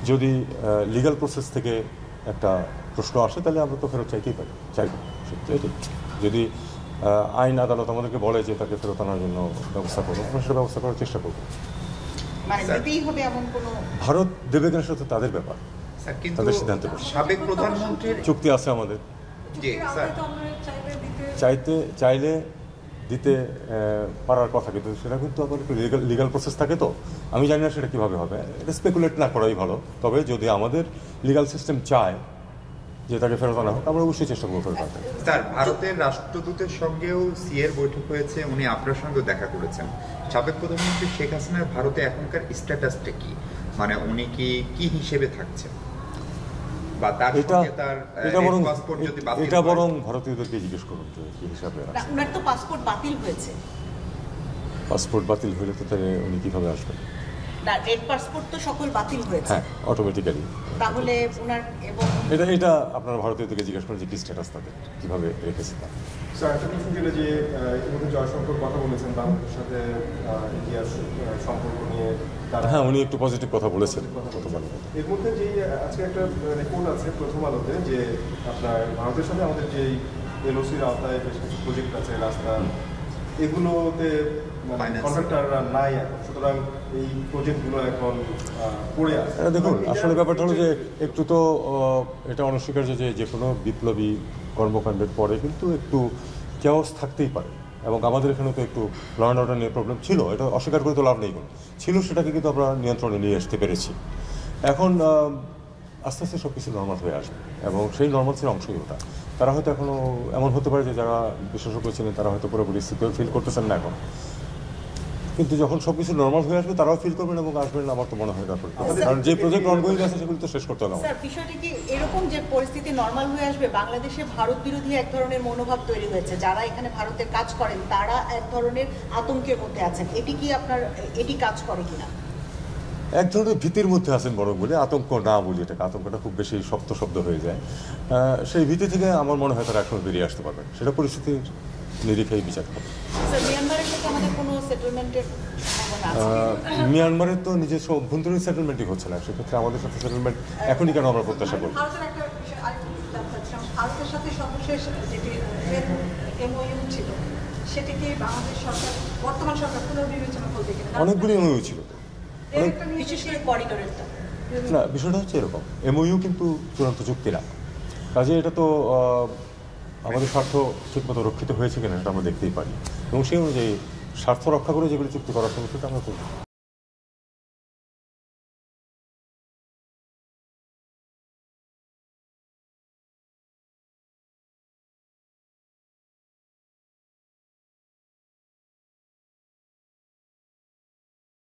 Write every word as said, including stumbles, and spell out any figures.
যদি legal process থেকে একটা প্রশ্ন আসে তাহলে আমরা তো ফেরত চাইতেই পারি, চাইব এটাই। যদি আইন আদালত আমাদেরকে বলে যে তাকে ফেরত আনার জন্য ব্যবস্থা করবো, আমরা সেটা ব্যবস্থা করার চেষ্টা করবো। ভারত দেবে কিনা সেটা তাদের ব্যাপার, তাদের সিদ্ধান্তে সাবেক প্রধানমন্ত্রীর চুক্তি আছে আমাদের, চাইতে চাইলে দিতে পারার কথা, কিন্তু সেটা কিন্তু আবার লিগাল লিগাল প্রসেস থাকে। তো আমি জানি না সেটা কীভাবে হবে, এটা স্পেকুলেট না করাই ভালো। তবে যদি আমাদের লিগাল সিস্টেম চায় যে তাকে ফেরত আনা হোক, আমরা অবশ্যই চেষ্টা করবো ফেরত আনতে। স্যার, ভারতের রাষ্ট্রদূতের সঙ্গেও সিএর বৈঠক হয়েছে, উনি আপনার সঙ্গেও দেখা করেছেন। সাবেক প্রধানমন্ত্রী শেখ হাসিনার ভারতে এখনকার স্ট্যাটাসটা কি, মানে উনি কি কি হিসেবে থাকছেন, বা তার সঙ্গে তার পাসপোর্ট যদি বাতিল হয়? এটা বরং ভারতীয়দেরকে জিজ্ঞেস করুন যে কি হিসাবে আছে। ওনার তো পাসপোর্ট বাতিল হয়েছে। পাসপোর্ট বাতিল হলে তো তাহলে উনি কিভাবে আসবেন? না, রেড পাসপোর্ট তো সকল বাতিল হয়েছে। হ্যাঁ, অটোমেটিক্যালি। তাহলে ওনার এবং এটা এটা আপনার ভারতীয়দেরকে জিজ্ঞেস করেন যে কি স্ট্যাটাস তাদের, কিভাবে রেখেছে তা। স্যার, একটা প্রশ্ন ছিল যে এর মধ্যে জয়শঙ্কর কথা বলেছেন বাংলাদেশের সাথে ইন্ডিয়ার সম্পর্ক নিয়ে। হ্যাঁ, উনি একটু পজিটিভ কথা বলেছেন গতকাল। এর মধ্যে যেই আজকে একটা রিপোর্ট আছে প্রথম আলোতে যে আপনার ভারতের সাথে আমাদের যেই এলওসির আওতায় বেশ কিছু প্রজেক্ট আছে, রাস্তা, এগুলোতে কন্ট্রাক্টররা নাই এখন, সুতরাং এই প্রজেক্টগুলো এখন পড়ে আছে। দেখুন, আসলে ব্যাপারটা হলো যে একটু তো এটা অনস্বীকার্য যে যে কোনো বিপ্লবী কর্মকাণ্ডের পরে কিন্তু একটু কেওস থাকতেই পারে, এবং আমাদের এখানে তো একটু ল অ্যান্ড অর্ডার নিয়ে প্রবলেম ছিল, এটা অস্বীকার করে তো লাভ নেই কোনো, ছিল, সেটাকে কিন্তু আমরা নিয়ন্ত্রণে নিয়ে আসতে পেরেছি। এখন আস্তে আস্তে সব কিছু নর্মাল হয়ে আসবে, এবং সেই নর্মালসের অংশই ওটা। তারা হয়তো এখনও এমন হতে পারে যে যারা বিশেষজ্ঞ ছিলেন তারা হয়তো পুরোপুরি সিকিউর ফিল করতেছেন না এখন, কিন্তু যখন সব কিছু নর্মাল হয়ে আসবে তারাও ফিল করবেন এবং আসবেন, আমার তো মনে হয় ব্যাপার। কারণ যে প্রজেক্ট অনগোয়িং আছে সেগুলো তো শেষ করতে হবে। স্যার, বিষয়টি কি এরকম যে পরিস্থিতি নর্মাল হয়ে আসবে, বাংলাদেশে ভারত বিরোধী এক ধরনের মনোভাব তৈরি হয়েছে, যারা এখানে ভারতের কাজ করেন তারা এক ধরনের আতঙ্কের মধ্যে আছেন, এটি কি আপনার এটি কাজ করে কিনা? এক ধরনের ভীতির মধ্যে আছেন বরং বলে, আতঙ্ক না বলি, এটাকে আতঙ্কটা খুব বেশি শক্ত শব্দ হয়ে যায়। সেই ভীতি থেকে আমার মনে হয় তারা এখন বেরিয়ে আসতে পারবেন, সেটা পরিস্থিতির নিরিখেই বিচার করবে। মিয়ানমারের তো নিজস্ব অভ্যন্তরীণ সেটেলমেন্টই হচ্ছে না, সেক্ষেত্রে আমাদের সাথে সেটেলমেন্ট এখনই কেন আমরা প্রত্যাশা করি? ভারতের সাথে সর্বশেষ যেটি এমওইউ ছিল সেটি কি বাংলাদেশ সরকার, বর্তমান সরকার পুনর্বিবেচনা করবে কিনা? অনেকগুলি এমওইউ ছিল তো, বিশেষ করে করিডোরেরটা। না, বিষয়টা হচ্ছে এরকম, এমওইউ কিন্তু চূড়ান্ত চুক্তি না, কাজে এটা তো আমাদের স্বার্থ ঠিকমতো রক্ষিত হয়েছে কিনা সেটা আমরা দেখতেই পারি, এবং সেই অনুযায়ী স্বার্থ রক্ষা করে যেগুলি চুক্তি করার সময় আমরা করব।